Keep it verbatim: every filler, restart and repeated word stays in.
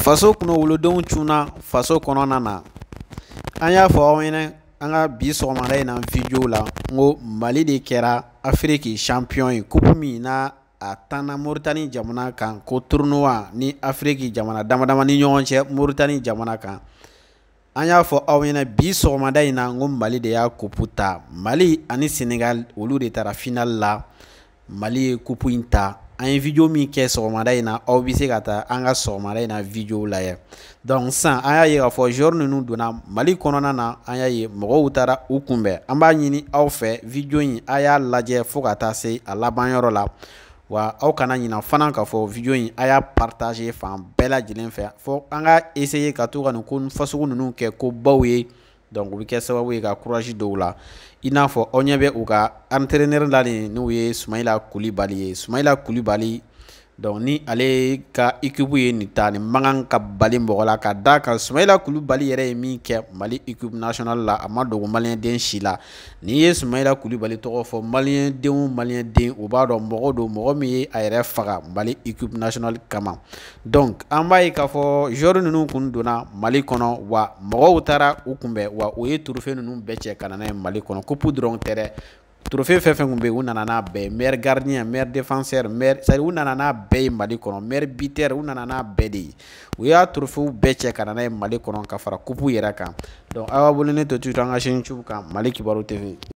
faso kuno wolodenw cunna faso kɔnɔna na. An y'a fɔ aw ɲɛna an ka bi sɔgɔmada in na video la ngo Mali de kɛra Afrique champion ye coupe min na a tanna Mauritanie jamana kan ko tournoi ni Afrique jamana damadama ni ɲɔgɔn cɛ Mauritanie jamana kan. An y'a fɔ aw ɲɛna bi sɔgɔmada in na ngo Mali de y'a coupe ta. Mali ani Senegal olu de taara final la. Mali ye coupe in ta. An ye video min kɛ sɔgɔmada in na aw bɛ se ka taa an ka sɔgɔmada in na video lajɛ. Donc san an y'a ye k'a fɔ joueur ninnu donna Mali kɔnɔna na an y'a ye mɔgɔw taara u kunbɛn. An b'a ɲini aw fɛ video in a y'a lajɛ fo ka taa se a laban yɔrɔ la. Wa aw kana ɲina fana k'a fɔ video in a y'a partager fan bɛɛ lajɛlen fɛ fo an ka essayer ka to ka nin ko fasugu ninnu kɛ ko baw ye. Donc u bɛ kɛ sababu ye ka courage dɔw la. I n'a fɔ aw ɲɛ bɛ u ka entraîneur la nin n'o ye Soumaïla Koulibaly ye. Soumaïla Koulibaly donc ni ale ka équipe ye nin ta nin mankan ka bali mɔgɔ la ka d'a kan Soumaïla Koulibaly yɛrɛ ye min kɛ Mali équipe nationale la a ma dogo malien den si la. N'i ye Soumaïla Koulibaly tɔgɔ fɔ malien denw malien den u b'a dɔn mɔgɔ don mɔgɔ min ye a yɛrɛ faga Mali équipe nationale kama. Donc an b'a ye k'a fɔ joueur ninnu kun donna Mali kɔnɔ wa mɔgɔw taara u kunbɛn wa u ye trophée ninnu bɛɛ cɛ ka na n'a ye Mali kɔnɔ coupe dɔrɔn tɛ dɛ. Trophée fɛn fɛn kun bɛ yen u nana n'a bɛɛ meilleur gardien meilleur défenseur meilleur c'est-à-dire u nana n'a bɛɛ ye Mali kɔnɔ meilleur buteur u nana n'a bɛɛ de ye. U y'a trophée bɛɛ cɛ ka na n'a ye Mali kɔnɔ ka fara coupe yɛrɛ kan. Donc aw ka bolo ne to toujours an ka chaîne YouTube kan Mali Kibaru T V.